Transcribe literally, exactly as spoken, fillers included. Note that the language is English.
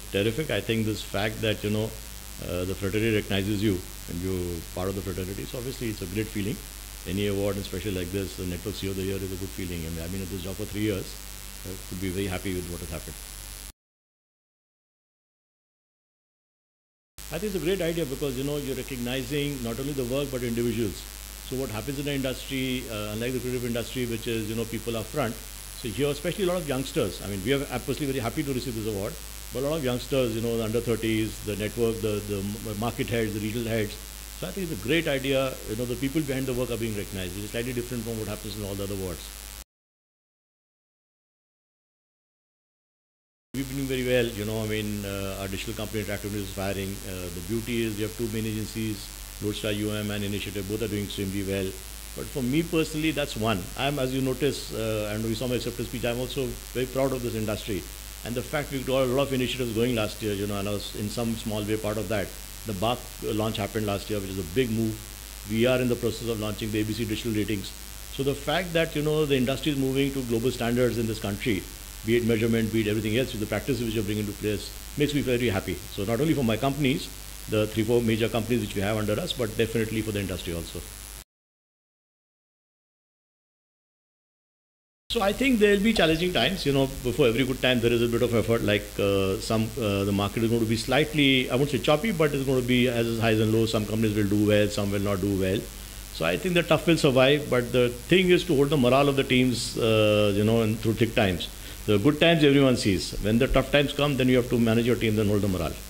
terrific. I think this fact that, you know, uh, the fraternity recognizes you and you're part of the fraternity, so obviously it's a great feeling. Any award, and especially like this, the Network C E O of the Year is a good feeling. And I've been at this job for three years. I could be very happy with what has happened. I think it's a great idea because, you know, you're recognizing not only the work but individuals. So what happens in the industry, uh, unlike the creative industry, which is, you know, people up front. So here, especially a lot of youngsters. I mean, we are personally very happy to receive this award. But a lot of youngsters, you know, the under thirties, the network, the, the market heads, the regional heads. So I think it's a great idea. You know, the people behind the work are being recognized, which is slightly different from what happens in all the other awards. We've been doing very well, you know, I mean, uh, our digital company Interactive is firing. Uh, the beauty is we have two main agencies, Lodestar U M and Initiative, both are doing extremely well. But for me personally, that's one. I'm, as you notice, uh, and we saw my acceptance speech, I'm also very proud of this industry. And the fact we got a lot of initiatives going last year, you know, and I was in some small way part of that. The B A C launch happened last year, which is a big move. We are in the process of launching the A B C digital ratings. So the fact that, you know, the industry is moving to global standards in this country, be it measurement, be it everything else, with the practices which are bringing into place, makes me very happy. So not only for my companies, the three, four major companies which we have under us, but definitely for the industry also. So I think there will be challenging times, you know, before every good time there is a bit of effort, like uh, some, uh, the market is going to be slightly, I won't say choppy, but it's going to be as highs and lows. Some companies will do well, some will not do well. So I think the tough will survive, but the thing is to hold the morale of the teams, uh, you know, and through thick times. The good times everyone sees. When the tough times come, then you have to manage your team and hold the morale.